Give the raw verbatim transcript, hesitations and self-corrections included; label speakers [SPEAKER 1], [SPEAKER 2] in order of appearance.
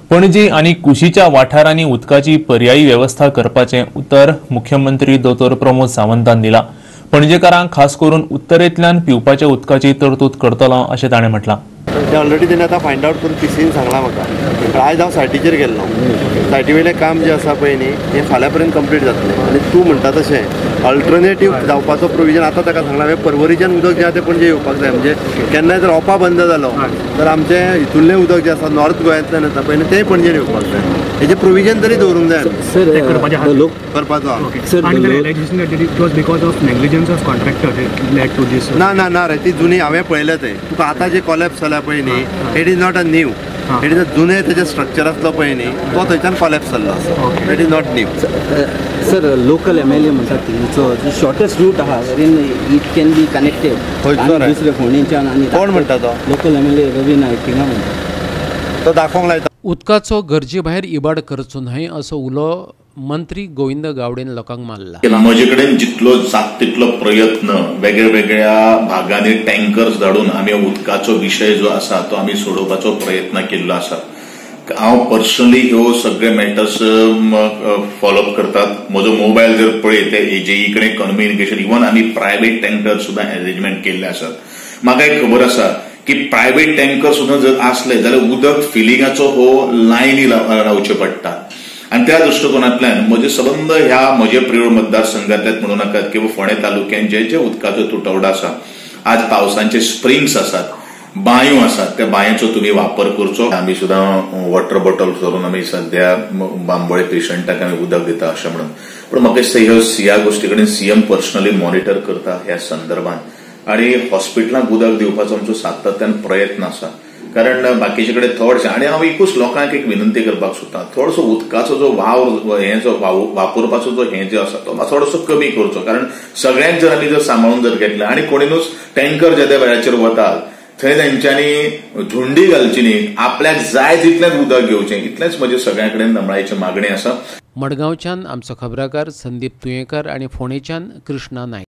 [SPEAKER 1] पणजी आणि कुशीच्या वाठारांनी उदकाची पर्यायी व्यवस्था करपाचे उतर मुख्यमंत्री दोतोर प्रमोद सावंतान दिला। पणजेकारांक खास करून उत्तरेंतल्यान पिवपाच्या उदकाची तरतूद करतलो अशें ताणें म्हटलां।
[SPEAKER 2] ते ऑलरेडी तेणें आतां फायंड आवट करून पीसीन सांगलां म्हाका। आयज हांव सायटीचेर गेल्लो, सायटी वयलें काम जें आसा पळय न्ही तें फाल्यां पर्यंत कंप्लीट जातलें आनी तूं म्हणटा तशें अल्टरनेटीव जावपाचो प्रोविजन आतां ताका सांगलां। हांवें पर्वरीच्यान उदक जें आसा तें पणजे येवपाक जाय, म्हणजे केन्नाय जर ओपा बंद जालो तर आमचें हितूरलें उदक जें आसा नॉर्थ गोंयांतल्यान येता पळय न्ही तेंय पणजेन येवपाक जाय। हेजें प्रोविजन तरी दवरूंक जाय करपाचो। ना ना ना रे, ती जुनी हांवें पळयलें तें तुका आतां जे कॉलेप्स जाल्या पळय न्ही it is not a new, it is a जुने तेजें स्ट्रक्चर आसलो पळय न्ही तो थंयच्यान कॉलेप्स जाल्लो आसा, it is not new.
[SPEAKER 3] Sir local M L A म्हणटा तिचो शॉर्टेस्ट रूट आहा वेरीन इट कॅन बी कनेक्टेड दुसरे फोंडेच्यान आनी
[SPEAKER 2] कोण म्हणटा तो?
[SPEAKER 3] Local M L A Ravi Naik थिंगा म्हणटा
[SPEAKER 2] तो दाखोवंक लायता।
[SPEAKER 4] उदकाचो गरजे भायर इबाड करचो न्हय असो उलो मंत्री गोविंद गावडेन लोकांक मारला।
[SPEAKER 5] म्हजे कडेन जितलो जाता तितलो प्रयत्न वेगळ्या वेगळ्या भागांनी टँकर्स धाडून आमी उदकाचो विशय जो आसा तो आमी सोडोवपाचो प्रयत्न केल्लो आसा। हांव पर्सनली ह्यो सगळे मॅटर्स फॉलोअप करतात। म्हजो मोबायल जर पळयत ते एजेई कडेन कम्युनिकेशन, इवन आमी प्रायवेट टँकर सुद्दां अरेंजमेंट केल्ले आसात। म्हाका एक खबर आसा की प्रायवेट टँकर सुद्दां जर आसले जाल्यार उदक फिलिंगाचो हो लायनी रावचे पडटा। आणि त्या दृष्टिकोनातल्यान म्हजे संबंध ह्या म्हजे प्रिय मतदारसंघांतल्यात म्हणू नाकात किंवा फोंडे तालुक्यात जे जे उदकाचो तुटवडो आसा, आज पावसांचे स्प्रिंग्स आसात, बांयो आसात, त्या बांयांचो तुम्ही वापर करचो। आमी सुद्दां वॉटर बॉटल करून आमी सध्या बांबोळे पेशंटाक आमी उदक दिता अशें म्हणून। पण म्हाका दिसता ह्या गोष्टी कडेन सीएम पर्सनली मॉनिटर करता ह्या संदर्भात आणि हॉस्पिटलांक उदक दिवपाचो आमचो सातत्यान प्रयत्न आसा। कारण बाकीचे कडेन थोडशे आनी हांव एकूच लोकांक एक विनंती करपाक सोदतां, थोडसो उदकाचो जो वाव हे जो वापरपाचो जो हे जो आसा तो थोडसो कमी करचो। कारण सगळ्यांक जर आमी जर सांबाळून जर घेतले आनी कोणीनूच टँकर जे त्या वेळाचेर वतात थंय तेंच्यांनी झुंडी घालची न्ही, आपल्याक जाय तितलेंच उदक घेवचें, इतलेंच म्हजे सगळ्यां कडेन नमळायची मागणी आसा।
[SPEAKER 4] मडगांवच्यान आमचो खबराकार संदीप तुयेकर आनी फोंडेच्यान कृष्णा नायक।